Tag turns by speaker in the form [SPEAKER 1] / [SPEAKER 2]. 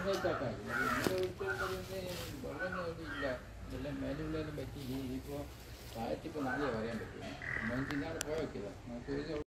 [SPEAKER 1] എഴുന്നേറ്റാക്കായി ഇന്നലെ വിളിച്ചുകൊണ്ട് വെള്ളം ഇല്ല എല്ലാം മേലുള്ളതിനും പറ്റി ഇപ്പോൾ താഴത്തിപ്പോൾ നാളെ പറയാൻ പറ്റും മോൻ തിന്നാണ് പോയ വയ്ക്കില്ല നമുക്ക്